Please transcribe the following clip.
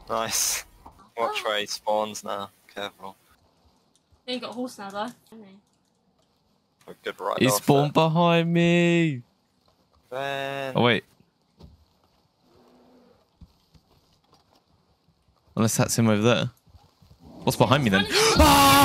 Nice. Watch where he spawns now. Careful. Yeah, you got a horse now, though. A good ride He off spawned it. behind me. Then... Oh, wait. Unless that's him over there. What's behind me then?